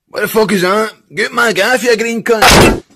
What the fuck is that? Get my gaff, you green cunt!